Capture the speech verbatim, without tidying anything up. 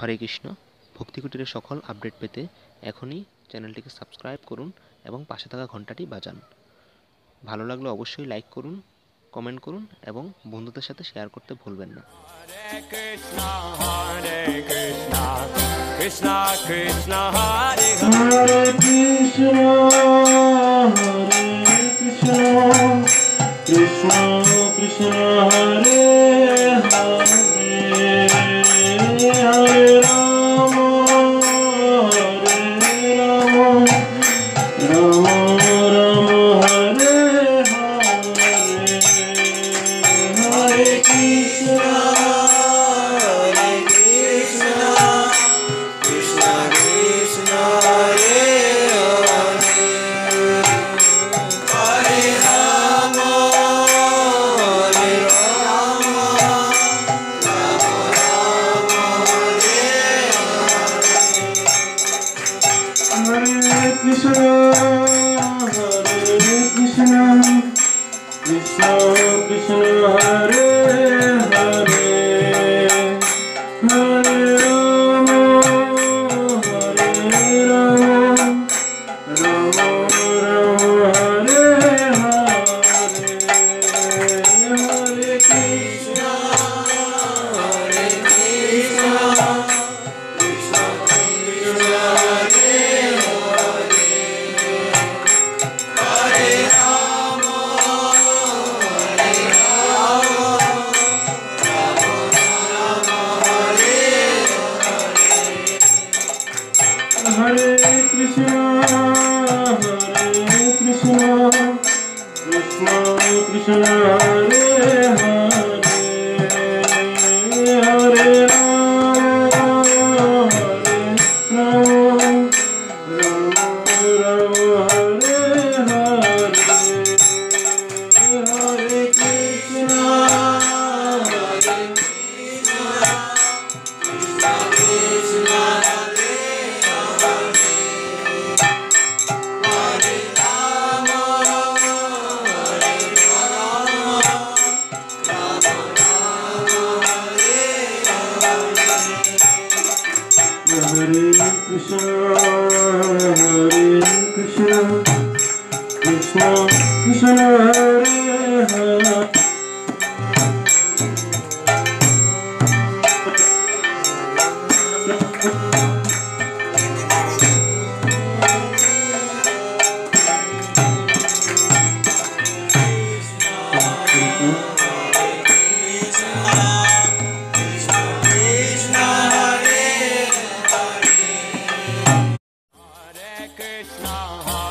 हरे कृष्ण। भक्तिकुटीरेर सकल update पेते एखोनी चैनलटिके subscribe करुन एबं पाशे थाका घंटाटी बाजान। भालो लागले अवश्यई लाइक करुन, कमेंट करुन एबं बंधुदेर साथे शेयर करते भुलबेन ना। हरे कृष्णा हरे कृष्णा कृष्णा कृष्णा हरे हरे कृष्णा हरे कृष्णा कृष्णा कृष्णा हरे हरे हरे राम हरे राम राम राम हरे हरे हरे कृष्णा Krishna